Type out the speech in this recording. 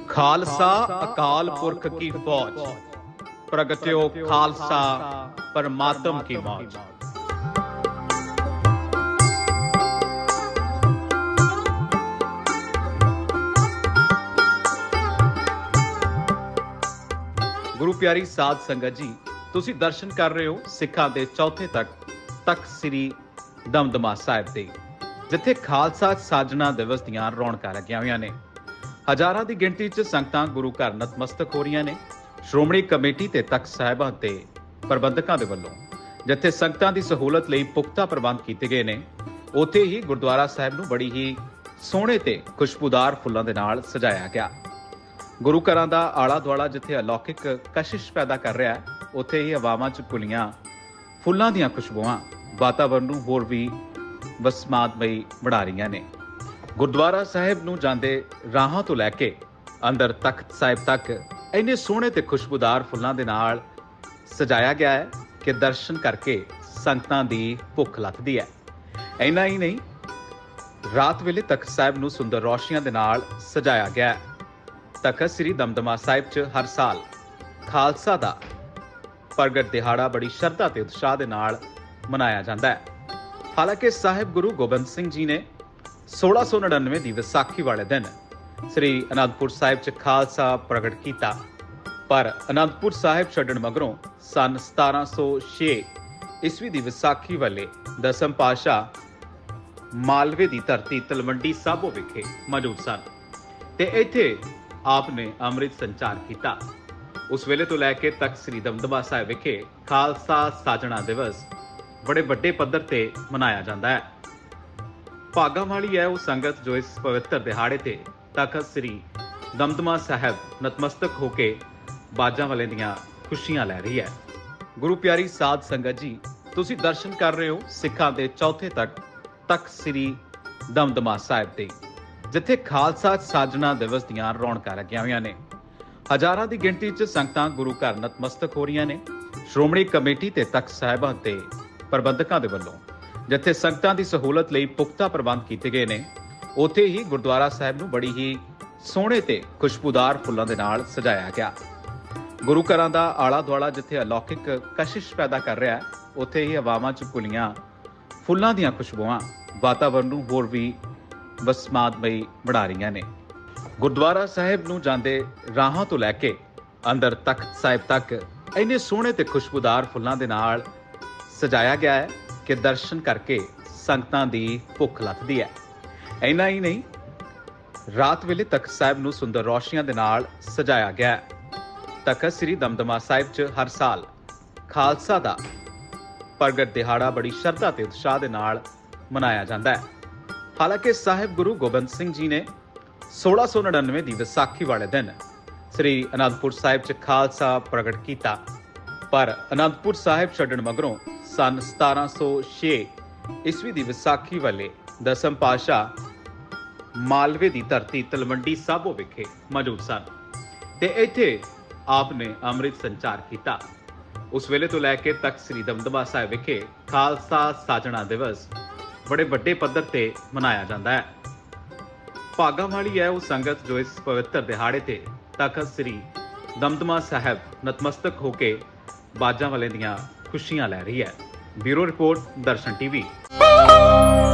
खालसा अकाल पुरख की फौज, प्रगट्यो खालसा परमात्म की मौज। गुरु प्यारी साध संगत जी, तुसी दर्शन कर रहे हो सिखां दे चौथे तख्त श्री दमदमा साहिब दे, जिथे खालसा साजना दिवस दीआं रौणकां लगियां होईयां ने। हजारां दी गिणती च संगतां गुरु घर नतमस्तक हो रहीआं ने। श्रोमणी कमेटी ते तख्त साहिबां ते प्रबंधकां दे वल्लों जिथे संगतां दी सहूलत लई पुख्ता प्रबंध कीते गए ने, उत्थे ही गुरुद्वारा साहिब नूं बड़ी ही सोहणे ते खुशबूदार फुल्लां दे नाल सजाया गया। गुरु घरां दा आला दुआला जिथे अलौकिक कशिश पैदा कर रहा है, उत्थे ही हवावां च घुलियां फुल्लां दीआं खुशबूआं वातावरण नूं होर भी वसमादमई बना रहीआं ने। गुरुद्वारा साहिब नूं जांदे राहां तो लैके अंदर तख्त साहिब तक इन्ने सोहणे ते खुशबूदार फुल्लां दे नाल सजाया गया है कि दर्शन करके संगतां दी भुख लथदी है। इन्ना ही नहीं, रात वेले तख्त साहिब नूं सुंदर रोशनियां दे नाल सजाया गया है। तख्त श्री दमदमा साहिब च हर साल खालसा दा प्रगट दिहाड़ा बड़ी शरधा ते उत्साह दे नाल मनाया जाता है। हालांकि साहिब गुरु गोबिंद सिंह जी ने 1699 की विसाखी वाले दिन श्री अनंदपुर साहिब च खालसा प्रगट किया, पर अनंदपुर साहिब छड्डण मगरों सन 1706 ईस्वी की विसाखी वाले दसम पातशाह मालवे की धरती तलवंडी साबो विखे मौजूद सन ते इत्थे आपने अमृत संचार किया। उस वेले तो लैके तख्त श्री दमदमा साहिब विखे खालसा साजना दिवस बड़े वड्डे पद्धर ते मनाया जाता है। भागां वाली है वो संगत जो इस पवित्र दिहाड़े ते तख्त श्री दमदमा साहिब नतमस्तक होके बाजां वाले दियां खुशियां लै रही है। गुरु प्यारी साध संगत जी, तुसी दर्शन कर रहे हो सिखां दे चौथे तख्त श्री दमदमा साहिब दे, जिथे खालसा साजना दिवस दीआं रौणकां लगियां होईयां ने। हजारां दी गिणती च संगतां गुरु घर नतमस्तक हो रहीआं ने। श्रोमणी कमेटी ते तख्त साहिबां ते प्रबंधकां दे वल्लों जिथे संगतां दी सहूलत लई पुख्ता प्रबंध कीते गए ने, उत्थे ही गुरुद्वारा साहिब नूं बड़ी ही सोहणे ते खुशबूदार फुल्लां दे नाल सजाया गया। गुरु घरां दा आला दुआला जिथे अलौकिक कशिश पैदा कर रहा है, उत्थे ही हवावां च घुलियां फुल्लां दीआं खुशबूआं वातावरण नूं होर भी वसमादमई बना रहीआं ने। गुरुद्वारा साहिब नूं जांदे राहां तो लैके अंदर तख्त साहिब तक इन्ने सोहणे ते खुशबूदार फुल्लां दे नाल सजाया गया है कि दर्शन करके संगतां दी भुख लथदी है। इन्ना ही नहीं, रात वेले तख्त साहिब नूं सुंदर रोशनियां दे नाल सजाया गया है। तख्त श्री दमदमा साहिब च हर साल खालसा दा प्रगट दिहाड़ा बड़ी शरधा ते उत्साह दे नाल मनाया जाता है। हालांकि साहिब गुरु गोबिंद सिंह जी ने 1699 की विसाखी वाले दिन श्री अनंदपुर साहिब च खालसा प्रगट किया, पर अनंदपुर साहिब छड्डण मगरों सन 1706 ईस्वी की विसाखी वाले दसम पातशाह मालवे की धरती तलवंडी साबो विखे मौजूद सन ते इत्थे आपने अमृत संचार किया। उस वेले तो लैके तख्त श्री दमदमा साहिब विखे खालसा साजना दिवस बड़े वड्डे पद्धर ते मनाया जाता है। भागां वाली है वो संगत जो इस पवित्र दिहाड़े ते तख्त श्री दमदमा साहिब नतमस्तक होके बाजां वाले दियां खुशियां लै रही है। Bureau report, Darshan TV.